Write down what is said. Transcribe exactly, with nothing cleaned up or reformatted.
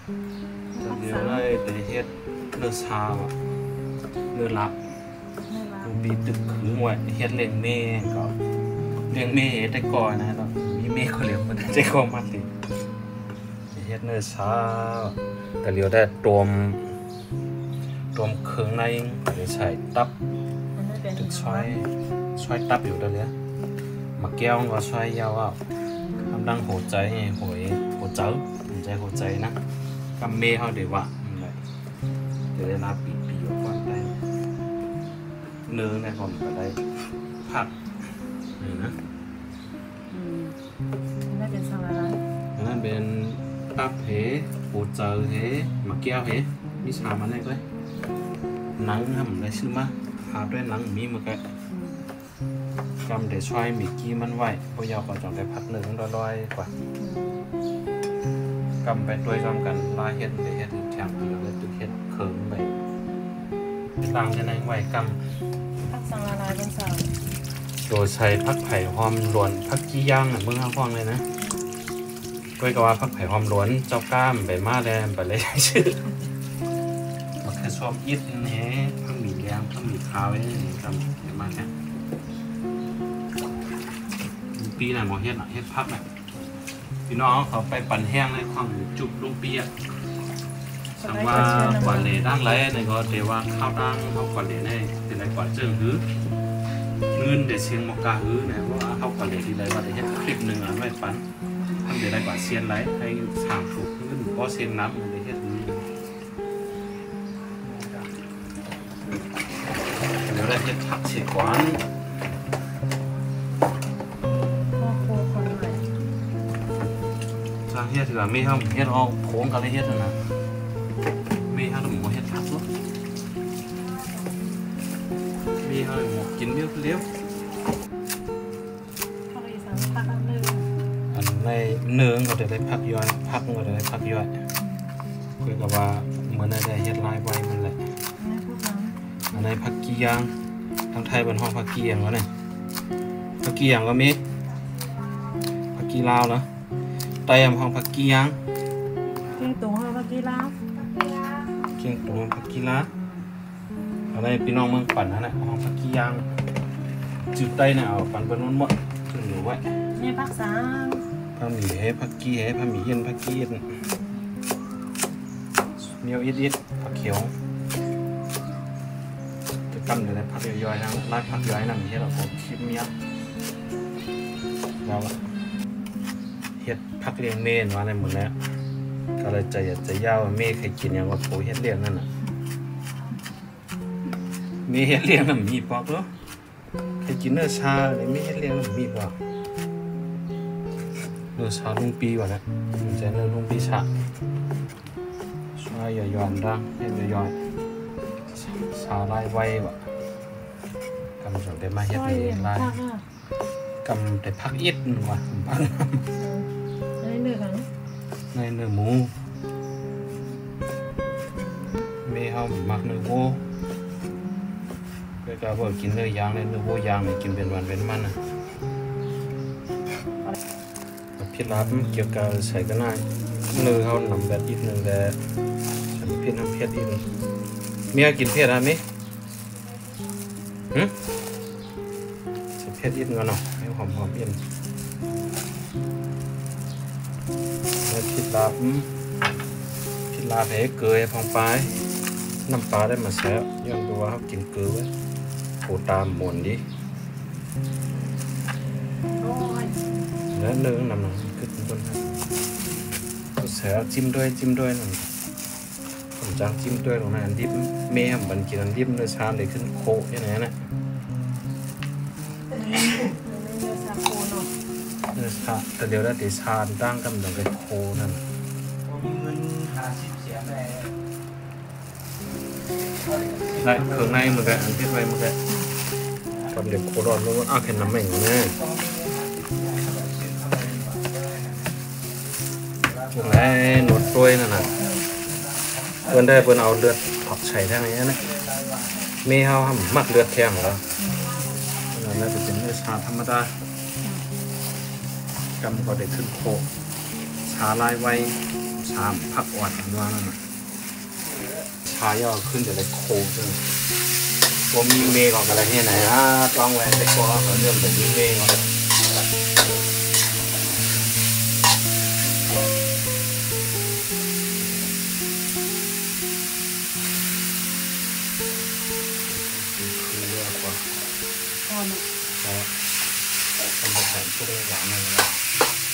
จะเดี๋ยวได้แต่เฮ็ดเนื้อชาอ่ะเนื้อลับลูกปีตึกคือหวยเฮ็ดเลี้ยงเม่ก็เลี้ยงเม่แต่ก่อนนะเนาะมีเม่เขาเลี้ยงมันใจก็มาติเฮ็ดเนื้อชาแต่เดี๋ยวได้ตวมตวมเครื่องในไปใส่ตับตึกช่วยช่วยตับอยู่ตอนนี้มาแก้วก็ช่วยยาวอ่ะทำดังหัวใจหัวหัวเจ้าหัวใจหัวใจนะกำเมย์เขาเดี๋ยวว่าเดี๋ยวได้ลาปีปีออกก่อนได้เนื้อในผมก็ได้ผักนี่นะนั่นเป็นซาลาลานั่นเป็นตับเหหัวเจ้าเหมาแก้วเหมีชามันได้ด้วยหนังทำได้ชื่อมาหาด้วยหนังมีมาแกกำเดี๋ยวช่วยมีกี้มันไหวพอยาวกว่าจังได้พักหนึ่งร้อยๆกว่ากำไปด้วยซ้ำกันลาเห็ดเลยเห็ดแถมตัวเลยตัวเห็ดเคิร์มไปต่างกันในไหวกำพักสังลาลาเป็นสาวโดยใช้พักไผ่หอมล้วนพักกี้ย่างอ่ะเมื่อข้างฟองเลยนะก้อยกว่าพักไผ่หอมล้วนเจ้าก้ามใบมาแดงไปเลยชื่อมันคือชอบอิดนี่พักหมี่แดงพักหมี่ขาวนี่กำใบมาแค่ปีไหนหมอเฮ็ดอ่ะเฮ็ดพักอ่ะพี่น้องเขาไปปั่นแห้งในความจุบลุงปีอ่ะสังว่ากว่าเลดั้งไรในก็เดี๋ยวว่าข้าวดั้งเขากว่าเลในเป็นไรกว่าเจิงหื้อเงินเดี๋ยวเชียงมกาหื้อเนี่ยเพราะว่าเขากว่าเลที่ไรว่าเดี๋ยวเฮ็ดคลิปหนึ่งอ่ะไม่ปั่นทำเดี๋ยวไรกว่าเชียนไรให้สามถูกเงินก็เชียนน้ำเดี๋ยวเฮ็ดหื้อเดี๋ยวได้เฮ็ดผักเฉียดกวนเฮ็ดถือว่าไม่ทำเฮ็ดออกโค้งกันเลยเฮ็ดนะไม่ทำหมูเฮ็ดผักหรอกไม่ทำหมูกินเลี้ยวเลี้ยวอันในเนื้อก็จะได้ผักย่อยผักก็จะได้ผักย่อยคุยกับว่าเหมือนได้เฮ็ดลายไว้มันเลยอันในผักกี้ยางทางไทยเป็นห้องผักกี้ยางวะเนี่ยผักกี้ยางก็มีผักกี้ลาวเนาะไต่ห้องผักกี้ยังเก่งตุงห้องผักกี้ลาเก่งตุงผักกี้ลาอะไรพี่น้องเมืองปั่นนะเนี่ยห้องผักกี้ยังจืดไต้เนี่ยเอาปั่นเป็นนุ่นหมดถึงหนูไว้เนี่ยผักสางผักหมี่ให้ผักกี้ให้ผักหมี่เย็นผักกี้เย็นเมียวอิดอิดผักเขียวจะกั้มอยู่ในผักย่อยๆนะลายผักย่อยนั่นที่เราบอกคลิปเมียเราเฮ็ดพักเลี้ยงเมนว่าอะไรหมดแล้วก็เลยจะอยากจะย่าเมฆเคยกินอย่างว่าโผเฮ็ดเลี้ยงนั่นน่ะเมฆเฮ็ดเลี้ยงน่ะมีปอกเหรอเคยกินเนื้อชาเลยเมฆเฮ็ดเลี้ยงน่ะมีปอกเนื้อชาลุงปีว่ะนะมันจะเนื้อลุงปีชาชาอย่าย้อนดังเฮ็ดอย่าย้อนชาลายไว้ว่ะกำจังได้มาเฮ็ดเองลายกำได้พักอิดว่ะพักในเนื้อกันในเนื้อหมูเมย์เขาหมักเนื้อวัวก็บอกกินเนื้อย่างในเนื้อวัวยางเนี่ยกินเป็นวันเป็นมันนะพิษลับเกี่ยวกับใส่กันได้เนื้อเขาหนำแบบอีกหนึ่งแต่ฉันพิษน้ำเผ็ดอีกเมียกินเผ็ดอะไรไหมฮึใส่เผ็ดอีกเงินเนาะให้หอมหอมเย็นพิษลาบพิษลาบให้เกลือพองปลายน้ำปลาได้มาแซ่ย้อนตัวเขากินเกลือไว้โผตามหมุนดิแล้วเนื้อนำหนังขึ้นบนครับแซ่จิ้มด้วยจิ้มด้วยนั่นผมจางจิ้มด้วยตรงนั้นดิบเมย์มันกินอันดิบเนื้อชามเลยขึ้นโคยังไงนะเนื้อชาแต่เดี๋ยวได้แต่ชาตั้งกำลังไปโคนั่นมีเงินหาสิบเสียแม่ได้เครื่องในมันก็อันที่ไว้มันก็กำเด็กโครอดรู้อ้าวแค่น้ำแม่งแน่พวกนั้นหนวดตัวนั่นน่ะเพื่อนได้เพื่อนเอาเลือดผักใส่ทั้งนี้นะมีเขาทำมักเลือดแทงเหรอนั่นจะเป็นเนื้อชาธรรมดากำก็ได้ขึ้นโคชาลายไวชชามผักอ่อนอันว่านั่นน่ะชาย่อขึ้นแต่เลยโค้งเลยว่ามีเมฆก่อนกันอะไรที่ไหนฮะต้องแหวนแต่ก็เริ่มแต่มีเมฆก่อนคือเรื่องกว่าอ่อนแล้วทำกระแสช่วงหลังเลยนะ